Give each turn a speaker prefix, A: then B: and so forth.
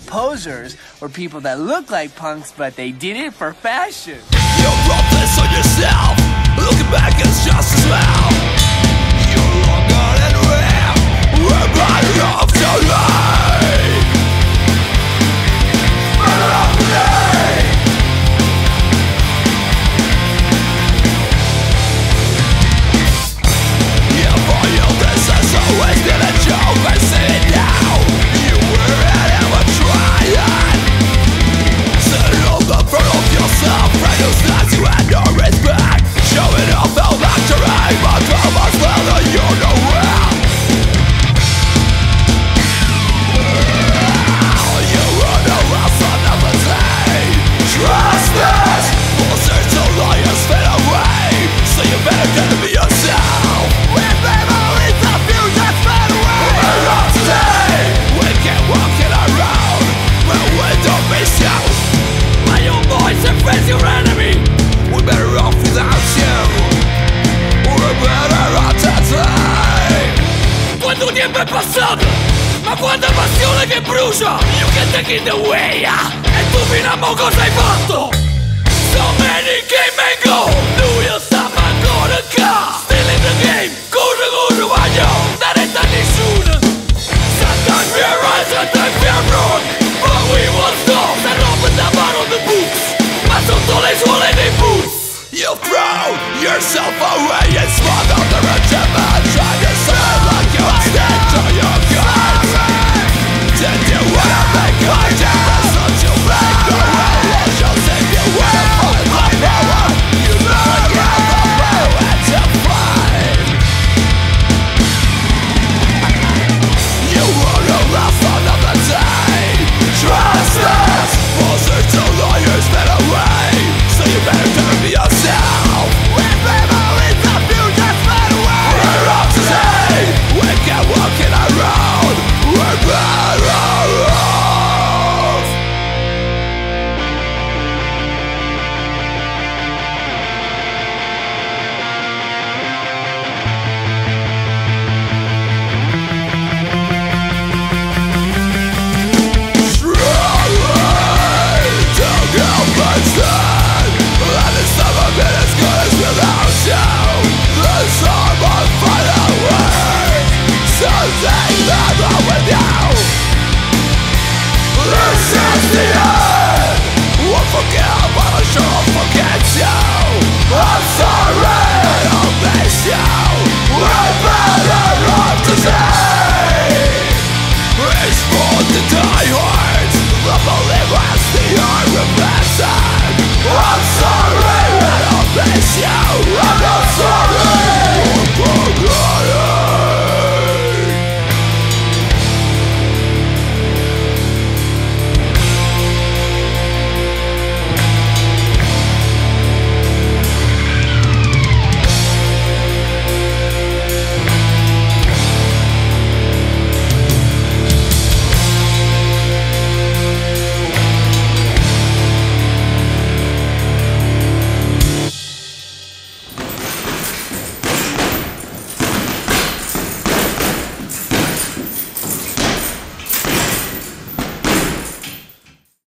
A: posers were people that look like punks, but they did it for fashion.
B: You brought this on yourself. Looking back, it's just as well. You're longer than real. We're better off tonight. Better off today. Yeah, for you, this has always been a joke. I say it now. You were ever trying. Set it on the front of yourself. Brand new styles, you had no respect. Showing off how back to right, but come as well that you're nowhere. You run around on another day. Trust us. Losers to liars fade away. So you better get to be yourself. With memories of you just fade away. We're up today. We can't walk it around, but we don't miss you. My own voice and friends your enemy. We're better off without you. We're better off today. Quanto tempo è passato, ma quanta passione che brucia. You can take it away. E tu fino a mo' cosa hai fatto? So many came and go. Do you stop ancora qua? Still in the game. Corre, voglio dare a nessuno. Sometimes we are right, sometimes we are wrong, but we won't stop. Se roba da mano the books, ma sotto le suole dei boots. You throw yourself away and smother the regiment. Try to sound like you stick to your guns. Did you wanna make a difference? Don't you make the right one? You'll save you wanna find the power. You never get the power to fight. You wanna last another day. Trust us. Closer to lawyers better way. So you better turn to yourself. With memories of you just fade away. We're up today. We can't walk it around. We're better off. I'm sorry, I don't miss you.